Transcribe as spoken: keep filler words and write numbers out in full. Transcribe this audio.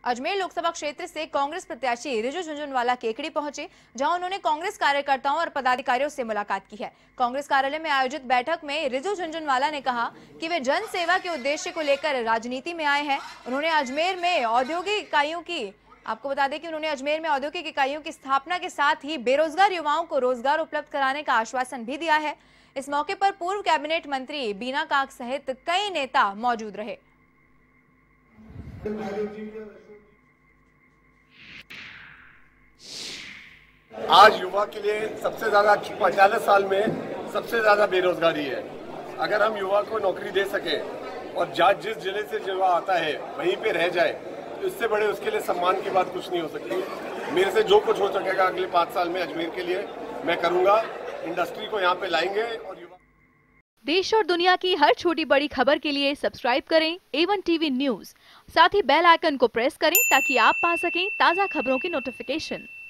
अजमेर लोकसभा क्षेत्र से कांग्रेस प्रत्याशी रिजू झुनझुनवाला केकड़ी पहुंचे, जहां उन्होंने कांग्रेस कार्यकर्ताओं और पदाधिकारियों से मुलाकात की है। कांग्रेस कार्यालय में आयोजित बैठक में रिजू झुनझुनवाला ने कहा कि वे जन सेवा के उद्देश्य को लेकर राजनीति में आए हैं। उन्होंने अजमेर में औद्योगिक इकाइयों की आपको बता दें कि उन्होंने अजमेर में औद्योगिक इकाइयों की स्थापना के साथ ही बेरोजगार युवाओं को रोजगार उपलब्ध कराने का आश्वासन भी दिया है। इस मौके पर पूर्व कैबिनेट मंत्री बीना काक सहित कई नेता मौजूद रहे। आज युवा के लिए सबसे ज्यादा पचास साल में सबसे ज्यादा बेरोजगारी है। अगर हम युवा को नौकरी दे सके और जहाँ जिस जिले से युवा आता है वहीं पे रह जाए तो इससे बड़े उसके लिए सम्मान की बात कुछ नहीं हो सकती। मेरे से जो कुछ हो सकेगा अगले पाँच साल में अजमेर के लिए मैं करूँगा। इंडस्ट्री को यहाँ पे लाएंगे और युवा। देश और दुनिया की हर छोटी बड़ी खबर के लिए सब्सक्राइब करें ए वन टीवी न्यूज। साथ ही बेल आइकन को प्रेस करें ताकि आप पा सकें ताज़ा खबरों की नोटिफिकेशन।